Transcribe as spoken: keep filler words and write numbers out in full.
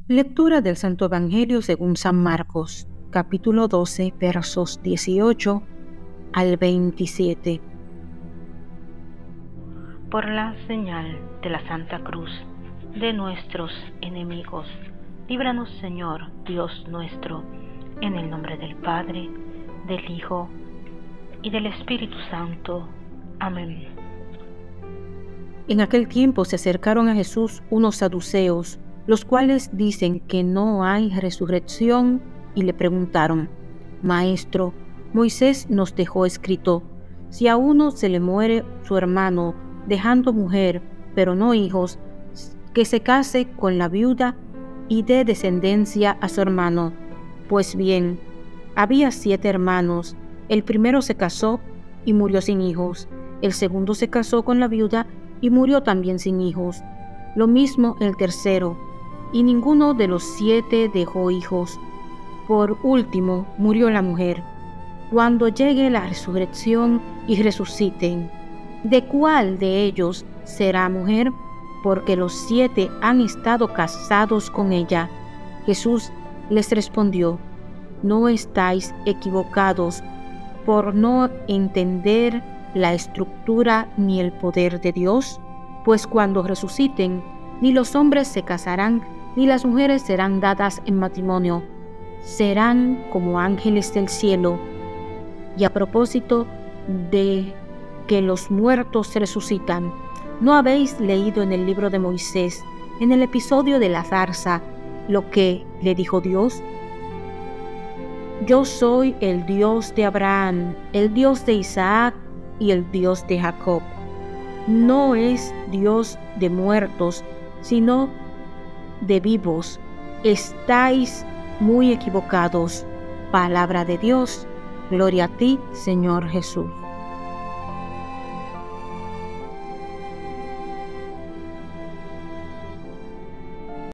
Lectura del Santo Evangelio según San Marcos, capítulo doce, versos dieciocho al veintisiete. Por la señal de la Santa Cruz de nuestros enemigos, líbranos, Señor, Dios nuestro, en el nombre del Padre, del Hijo y del Espíritu Santo. Amén. En aquel tiempo se acercaron a Jesús unos saduceos, los cuales dicen que no hay resurrección, y le preguntaron: Maestro, Moisés nos dejó escrito, si a uno se le muere su hermano, dejando mujer, pero no hijos, que se case con la viuda y dé descendencia a su hermano. Pues bien, había siete hermanos. El primero se casó y murió sin hijos. El segundo se casó con la viuda y murió también sin hijos. Lo mismo el tercero, y ninguno de los siete dejó hijos. Por último murió la mujer. Cuando llegue la resurrección y resuciten, ¿de cuál de ellos será mujer? Porque los siete han estado casados con ella. Jesús les respondió: No estáis equivocados por no entender la estructura ni el poder de Dios, pues cuando resuciten, ni los hombres se casarán, ni las mujeres serán dadas en matrimonio, serán como ángeles del cielo. Y a propósito de que los muertos resucitan, ¿no habéis leído en el libro de Moisés, en el episodio de la zarza, lo que le dijo Dios? Yo soy el Dios de Abraham, el Dios de Isaac y el Dios de Jacob. No es Dios de muertos, sino de vivos. Estáis muy equivocados. Palabra de Dios. Gloria a ti, Señor Jesús.